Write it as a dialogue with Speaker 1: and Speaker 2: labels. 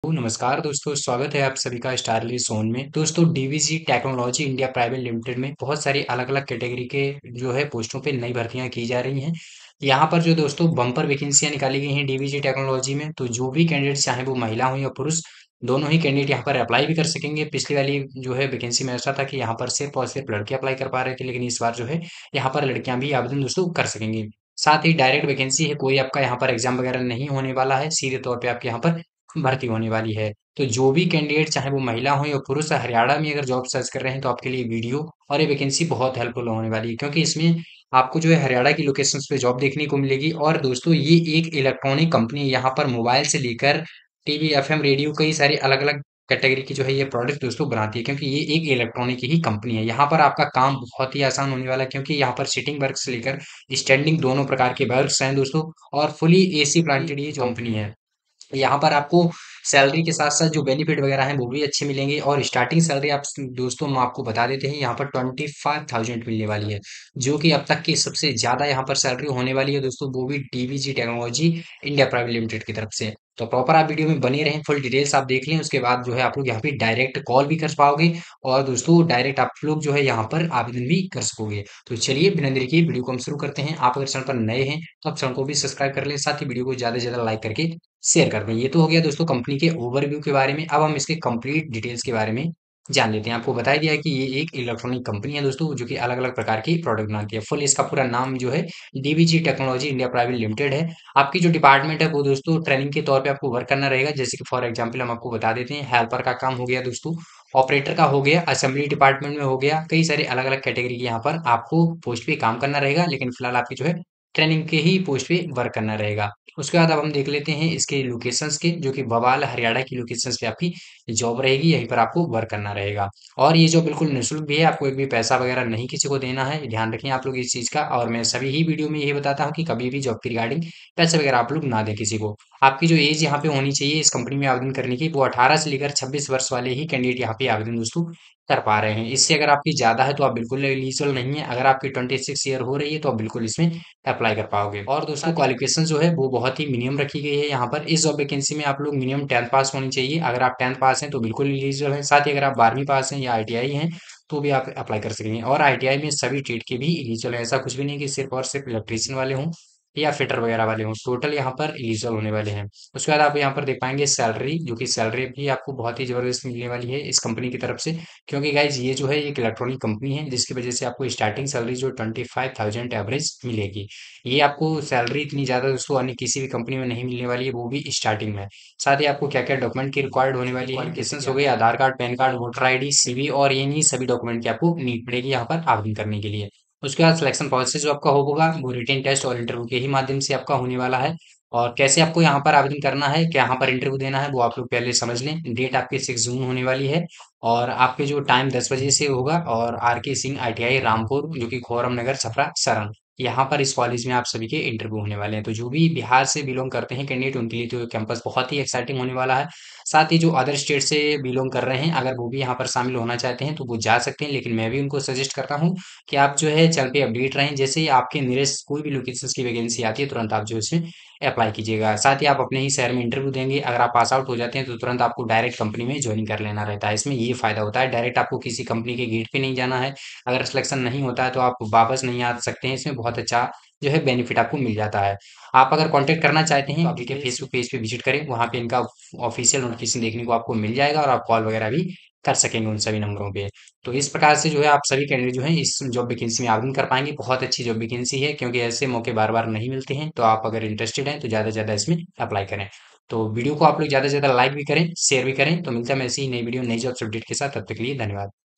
Speaker 1: नमस्कार दोस्तों, स्वागत है आप सभी का स्टारली सोन में। दोस्तों, DVG technology India private limited में बहुत सारी अलग-अलग कैटेगरी के जो है पोस्टों पे नई भर्तियां की जा रही हैं। यहाँ पर जो दोस्तों बम्पर वैकेंसियां निकाली गई हैं डीवीजी टेक्नोलॉजी में, तो जो भी कैंडिडेट चाहे वो महिला हो या पुरुष, दोनों ही कैंडिडेट यहाँ पर अप्लाई भी कर सकेंगे। पिछली वाली जो है वैकेंसी में ऐसा था कि यहाँ पर सिर्फ और सिर्फ लड़के अप्लाई कर पा रहे थे, लेकिन इस बार जो है यहाँ पर लड़कियां भी आवेदन दोस्तों कर सकेंगी। साथ ही डायरेक्ट वैकेंसी है, कोई आपका यहाँ पर एग्जाम वगैरह नहीं होने वाला है, सीधे तौर पे आपके यहाँ पर भर्ती होने वाली है। तो जो भी कैंडिडेट चाहे वो महिला हो या पुरुष हरियाणा में अगर जॉब सर्च कर रहे हैं तो आपके लिए वीडियो और ये वैकेंसी बहुत हेल्पफुल होने वाली है, क्योंकि इसमें आपको जो है हरियाणा की लोकेशंस पे जॉब देखने को मिलेगी। और दोस्तों, ये एक इलेक्ट्रॉनिक कंपनी है, यहाँ पर मोबाइल से लेकर टीवी, एफएम, रेडियो, कई सारी अलग अलग कैटेगरी की जो है ये प्रोडक्ट दोस्तों बनाती है, क्योंकि ये एक इलेक्ट्रॉनिक ही कंपनी है। यहाँ पर आपका काम बहुत ही आसान होने वाला है, क्योंकि यहाँ पर सिटिंग वर्क से लेकर स्टैंडिंग दोनों प्रकार के वर्क्स हैं दोस्तों। और फुली एसी प्लांटेड ये जो कंपनी है, यहाँ पर आपको सैलरी के साथ-साथ जो बेनिफिट वगैरह हैं वो भी अच्छे मिलेंगे। और स्टार्टिंग सैलरी आप दोस्तों हम आपको बता देते हैं, यहाँ पर 25,000 मिलने वाली है, जो कि अब तक की सबसे ज़्यादा यहाँ पर सैलरी होने वाली है दोस्तों, वो भी DVG technology India private limited की तरफ से। तो प्रॉपर आप वीडियो में बने रहें, फुल डिटेल्स आप देख लें, उसके बाद जो है आप लोग यहाँ पे डायरेक्ट कॉल भी कर पाओगे और दोस्तों डायरेक्ट आप लोग जो है यहाँ पर आवेदन भी कर सकोगे। तो चलिए बिना देरी किए वीडियो को हम शुरू करते हैं। आप अगर चैनल पर नए हैं तो आप चैनल को भी सब्सक्राइब कर लें, साथ ही वीडियो को ज़्यादा से ज़्यादा लाइक करके शेयर कर दें। ये तो हो गया दोस्तों कंपनी के ओवरव्यू के बारे में। अब हम इसके कंप्लीट डिटेल्स के बारे में जान लेते हैं। आपको बताया दिया है कि ये एक इलेक्ट्रॉनिक कंपनी है दोस्तों, जो कि अलग-अलग प्रकार की प्रोडक्ट बनाती है। फुल इसका पूरा नाम जो है DVG technology India private limited है। आपकी जो डिपार्टमेंट है वो दोस्तों ट्रेनिंग के तौर पे आपको वर्क करना रहेगा। जैसे कि फॉर एग्जांपल हम आपको बता देते हैं, हेल्पर का काम हो गया दोस्तों, ऑपरेटर का हो गया, असेंबली डिपार्टमेंट में हो गया, कई सारे अलग-अलग कैटेगरी के यहाँ पर आपको पोस्ट पे काम करना रहेगा। लेकिन फिलहाल आपकी जो है ट्रेनिंग के ही पोस्ट पे वर्क करना रहेगा। उसके बाद अब हम देख लेते हैं इसके लोकेशंस के, जो कि भोपाल हरियाणा की लोकेशंस पे आपकी जॉब रहेगी, यहीं पर आपको वर्क करना रहेगा। और ये जॉब बिल्कुल निःशुल्क भी है, आपको एक भी पैसा वगैरह नहीं किसी को देना है, ध्यान रखें आप लोग इस चीज़ का। और मैं सभी ही वीडियो में यही बताता हूँ कि कभी भी जॉब की रिगार्डिंग पैसे वगैरह आप लोग ना दें किसी को। आपकी जो एज यहाँ पे होनी चाहिए इस कंपनी में आवेदन करने की, वो 18 से लेकर 26 वर्ष वाले ही कैंडिडेट यहाँ पे आवेदन दोस्तों कर पा रहे हैं। इससे अगर आपकी ज़्यादा है तो आप बिल्कुल एलिजिबल नहीं है। अगर आपकी 26 ईयर हो रही है तो आप बिल्कुल इसमें अप्लाई कर पाओगे। और दोस्तों क्वालिफिकेशन जो है वो बहुत ही मिनिमम रखी गई है यहाँ पर। इस जॉब वैकेंसी में आप लोग मिनिमम 10th पास होनी चाहिए। अगर आप 10th पास हैं तो बिल्कुल एलिजिबल हैं। साथ ही अगर आप 12वीं पास हैं या आईटीआई हैं तो भी आप अप्लाई कर सकेंगे। और आईटीआई में सभी ट्रेड के भी एलिजिबल हैं, ऐसा कुछ भी नहीं कि सिर्फ और सिर्फ इलेक्ट्रीशियन वाले हों या फिटर वगैरह वाले हों, टोटल यहाँ पर एलिजिबल होने वाले हैं। उसके बाद आप यहाँ पर देख पाएंगे सैलरी, जो कि सैलरी भी आपको बहुत ही जबरदस्त मिलने वाली है इस कंपनी की तरफ से, क्योंकि गाइज ये जो है एक इलेक्ट्रॉनिक कंपनी है, जिसकी वजह से आपको स्टार्टिंग सैलरी जो 25,000 एवरेज मिलेगी। ये आपको सैलरी इतनी ज़्यादा दोस्तों अन्य किसी भी कंपनी में नहीं मिलने वाली है, वो भी स्टार्टिंग में। साथ ही आपको क्या क्या डॉक्यूमेंट की रिक्वायर्ड होने वाली है, लाइसेंस हो गई, Aadhaar card, PAN card, voter ID, CV, और ये नहीं सभी डॉक्यूमेंट की आपको नीड पड़ेगी यहाँ पर आवेदन करने के लिए। उसके बाद सिलेक्शन प्रोसेस जो आपका होगा वो रिटेन टेस्ट और इंटरव्यू के ही माध्यम से आपका होने वाला है। और कैसे आपको यहाँ पर आवेदन करना है, क्या यहाँ पर इंटरव्यू देना है, वो आप लोग पहले समझ लें। डेट आपकी 6 जून होने वाली है और आपके जो टाइम 10 बजे से होगा। और आर के सिंह आईटीआई रामपुर, जो कि खोरम नगर छपरा सरन, यहाँ पर इस कॉलेज में आप सभी के इंटरव्यू होने वाले हैं। तो जो भी बिहार से बिलोंग करते हैं कैंडिडेट, उनके लिए तो ये कैंपस बहुत ही एक्साइटिंग होने वाला है। साथ ही जो अदर स्टेट से बिलोंग कर रहे हैं, अगर वो भी यहाँ पर शामिल होना चाहते हैं तो वो जा सकते हैं, लेकिन मैं भी उनको सजेस्ट करता हूँ कि आप जो है चैनल पे अपडेट रहें। जैसे ही आपके नियरेस्ट कोई भी लोकेशन की वैकेंसी आती है, तुरंत आप जो है इसमें अप्लाई कीजिएगा। साथ ही आप अपने ही शहर में इंटरव्यू देंगे, अगर आप पास आउट हो जाते हैं तो तुरंत आपको डायरेक्ट कंपनी में ज्वाइनिंग कर लेना रहता है। इसमें ये फायदा होता है, डायरेक्ट आपको किसी कंपनी के गेट पे नहीं जाना है। अगर सिलेक्शन नहीं होता है तो आप वापस नहीं आ सकते हैं। इसमें बहुत अच्छा जो है बेनिफिट आपको मिल जाता है। आप अगर कांटेक्ट करना चाहते हैं तो आप इनके फेसबुक पेज पे विजिट करें, वहाँ पे इनका ऑफिशियल नोटिफिकेशन देखने को आपको मिल जाएगा और आप कॉल वगैरह भी कर सकेंगे उन सभी नंबरों पे। तो इस प्रकार से जो है आप सभी कैंडिडेट जो हैं इस जॉब वैकेंसी में आवेदन कर पाएंगे। बहुत अच्छी जॉब वैकेंसी है, क्योंकि ऐसे मौके बार बार नहीं मिलते हैं। तो आप अगर इंटरेस्टेड हैं तो ज़्यादा से ज़्यादा इसमें अप्लाई करें। तो वीडियो को आप लोग ज़्यादा से ज़्यादा लाइक भी करें, शेयर भी करें। तो मिलता है मैं ऐसी ही नई वीडियो नई जॉब अपडेट के साथ, तब तक के लिए धन्यवाद।